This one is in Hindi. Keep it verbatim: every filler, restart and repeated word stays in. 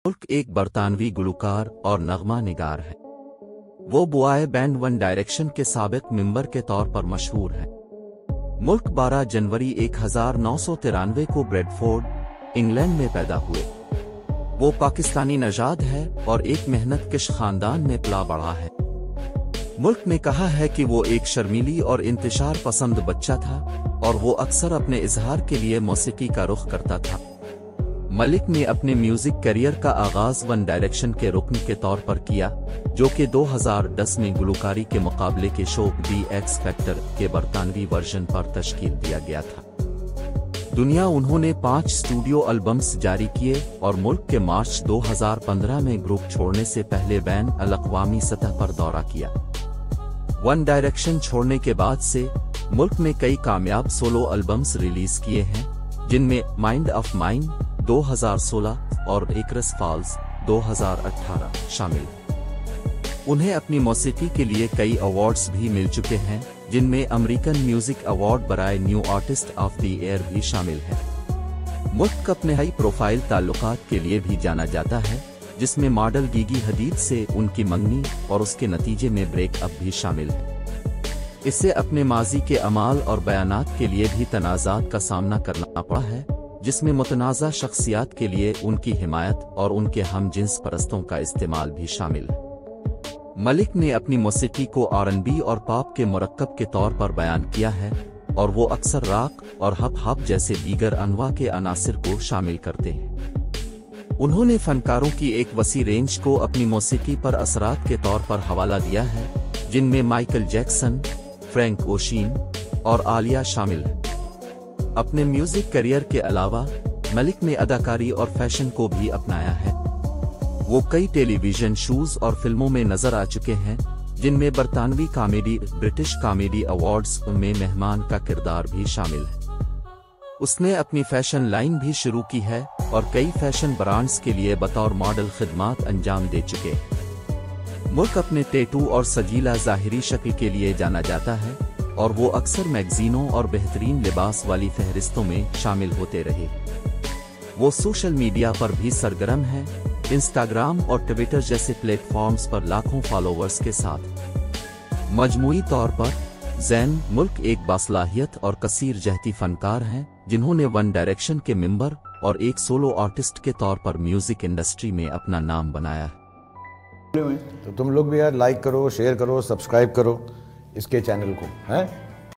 मुल्क एक बरतानवी गुलकार और नगमा निगार है। वो बॉय बैंड वन डायरेक्शन के साबिक मेंबर के तौर पर मशहूर है। मुल्क बारह जनवरी एक हजार नौ सौ तिरानवे को ब्रेडफोर्ड, इंग्लैंड में पैदा हुए। वो पाकिस्तानी नजाद है और एक मेहनतकश खानदान में पला बढ़ा है। मुल्क ने कहा है कि वो एक शर्मीली और इंतशार पसंद बच्चा था और वो अक्सर अपने इजहार के लिए मौसीकी का रुख करता था। मलिक ने अपने म्यूजिक करियर का आगाज वन डायरेक्शन के रुकन के तौर पर किया, जो कि दो हज़ार दस में गुलकारी के मुकाबले के शो दी एक्स फैक्टर के बरतानवी वर्जन पर तश्कील दिया गया था। दुनिया उन्होंने पांच स्टूडियो एल्बम्स जारी किए और मुल्क के मार्च दो हज़ार पंद्रह में ग्रुप छोड़ने से पहले बैन अल-अक़वामी सतह पर दौरा किया। वन डायरेक्शन छोड़ने के बाद से मुल्क ने कई कामयाब सोलो एल्बम्स रिलीज किए हैं, जिनमें माइंड ऑफ माइन दो हज़ार सोलह और एकरस फॉल्स दो हज़ार अठारह शामिल। उन्हें अपनी मौसीकी के लिए कई अवार्ड्स भी मिल चुके हैं, जिनमें अमेरिकन म्यूजिक अवार्ड बराए new artist of the year भी शामिल है। मुल्क अपने हाई प्रोफाइल ताल्लुकात के लिए भी जाना जाता है, जिसमें मॉडल गिगी हदीद से उनकी मंगनी और उसके नतीजे में ब्रेकअप भी शामिल है। इससे अपने माजी के अमाल और बयानात के लिए भी तनाज़ात का सामना करना पड़ा है, जिसमें मुतनाज़ा शख्सियात के लिए उनकी हिमायत और उनके हम जिन्स परस्तों का इस्तेमाल भी शामिल है। मलिक ने अपनी मौसीकी को आर एन बी और पॉप के मुरक्कब के तौर पर बयान किया है और वो अक्सर रॉक और हप हप जैसे दीगर अनवा के अनासिर को शामिल करते हैं। उन्होंने फनकारों की एक वसी रेंज को अपनी मौसीकी पर असरात के तौर पर हवाला दिया है, जिनमें माइकल जैक्सन, फ्रैंक ओशीन और आलिया शामिल हैं। अपने म्यूजिक करियर के अलावा मलिक ने अदाकारी और फैशन को भी अपनाया है। वो कई टेलीविजन शोज और फिल्मों में नजर आ चुके हैं, जिनमें बरतानवी कॉमेडी ब्रिटिश कॉमेडी अवार्ड्स में मेहमान का किरदार भी शामिल है। उसने अपनी फैशन लाइन भी शुरू की है और कई फैशन ब्रांड्स के लिए बतौर मॉडल खिदमात अंजाम दे चुके हैं। मुल्क अपने टैटू और सजीला ज़ाहिरी शक्ल के लिए जाना जाता है और वो अक्सर मैगजीनों और बेहतरीन लिबास वाली फहरिस्तों में शामिल होते रहे। वो सोशल मीडिया पर भी सरगर्म है, इंस्टाग्राम और ट्विटर जैसे प्लेटफॉर्म्स पर लाखों फॉलोअर्स के साथ। मजमूई तौर पर ज़ैन मुल्क एक बासलाहियत और कसीर जहती फनकार हैं, जिन्होंने वन डायरेक्शन के मेंबर और एक सोलो आर्टिस्ट के तौर पर म्यूजिक इंडस्ट्री में अपना नाम बनाया है। तो तुम लोग भी यार लाइक करो, शेयर करो, सब्सक्राइब करो इसके चैनल को, हैं?